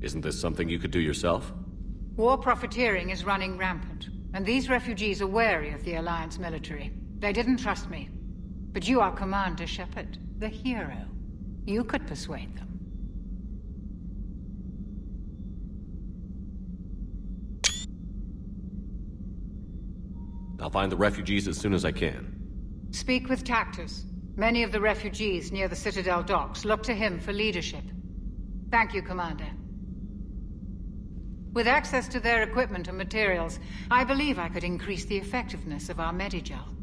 Isn't this something you could do yourself? War profiteering is running rampant, and these refugees are wary of the Alliance military. They didn't trust me. But you are Commander Shepard, the hero. You could persuade them. I'll find the refugees as soon as I can. Speak with Tactus. Many of the refugees near the Citadel docks look to him for leadership. Thank you, Commander. With access to their equipment and materials, I believe I could increase the effectiveness of our Medigel.